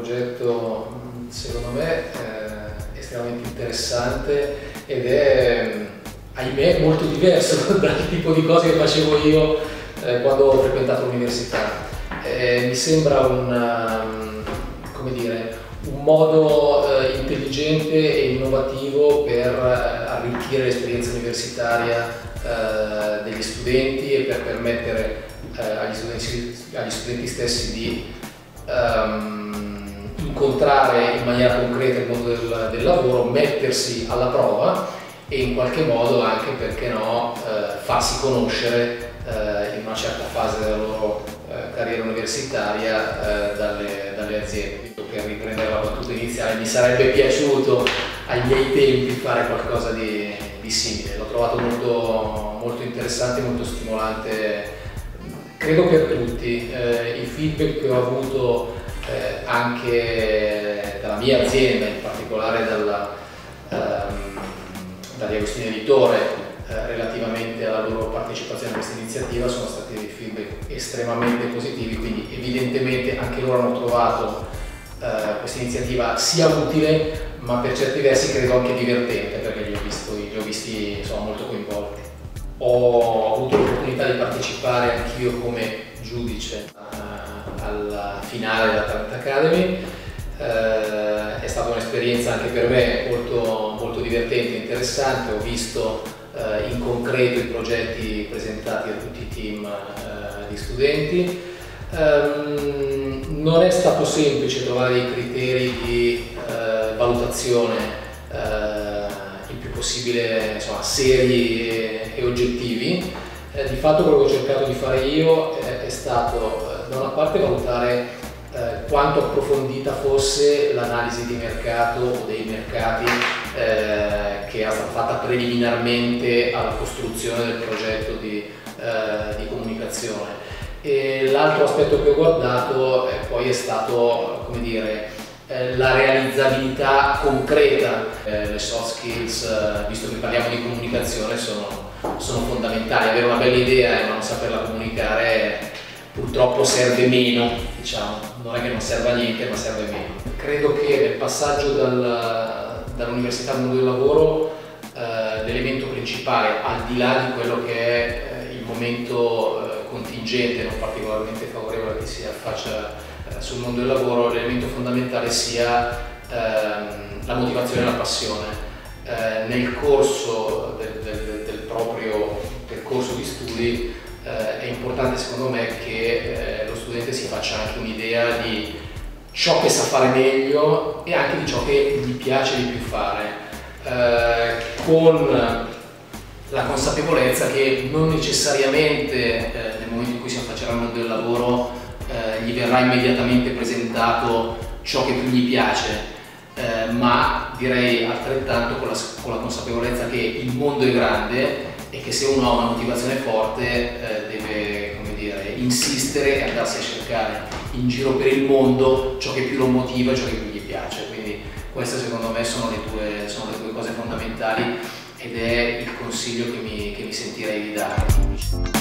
progetto secondo me estremamente interessante ed è, ahimè, molto diverso dal tipo di cose che facevo io quando ho frequentato l'università. Mi sembra come dire, un modo intelligente e innovativo per arricchire l'esperienza universitaria degli studenti e per permettere agli studenti stessi di incontrare in maniera concreta il mondo del lavoro, mettersi alla prova e in qualche modo anche, perché no, farsi conoscere in una certa fase della loro carriera universitaria dalle aziende. Per riprendere la battuta iniziale, mi sarebbe piaciuto ai miei tempi fare qualcosa di simile. L'ho trovato molto interessante, molto stimolante, credo per tutti. I feedback che ho avuto anche dalla mia azienda, in particolare dagli Agostini Editore, relativamente alla loro partecipazione a questa iniziativa, sono stati dei feedback estremamente positivi, quindi evidentemente anche loro hanno trovato questa iniziativa sia utile, ma per certi versi credo anche divertente, perché li ho visti insomma, molto coinvolti. Ho avuto l'opportunità di partecipare anch'io come giudice alla finale della Talent Academy. È stata un'esperienza anche per me molto divertente e interessante. Ho visto in concreto i progetti presentati da tutti i team di studenti. Non è stato semplice trovare dei criteri di valutazione il più possibile insomma, seri e oggettivi. Di fatto quello che ho cercato di fare io è stato da una parte valutare quanto approfondita fosse l'analisi di mercato o dei mercati che è stata fatta preliminarmente alla costruzione del progetto di comunicazione. E l'altro aspetto che ho guardato poi è stato, come dire, la realizzabilità concreta. Le soft skills, visto che parliamo di comunicazione, sono fondamentali. Avere una bella idea ma non saperla comunicare purtroppo serve meno, diciamo. Non è che non serva niente, ma serve meno. Credo che nel passaggio dall'università al mondo del lavoro l'elemento principale, al di là di quello che è il momento contingente, non particolarmente favorevole a chi si affaccia sul mondo del lavoro, l'elemento fondamentale sia la motivazione e la passione. Nel corso del proprio percorso di studi è importante secondo me che lo studente si faccia anche un'idea di ciò che sa fare meglio e anche di ciò che gli piace di più fare, con la consapevolezza che non necessariamente nel momento in cui si affaccerà al mondo del lavoro gli verrà immediatamente presentato ciò che più gli piace, ma direi altrettanto con la consapevolezza che il mondo è grande e che se uno ha una motivazione forte deve, come dire, insistere e andarsi a cercare in giro per il mondo ciò che più lo motiva, ciò che più gli piace. Quindi queste secondo me sono le due cose fondamentali ed è il consiglio che mi sentirei di dare.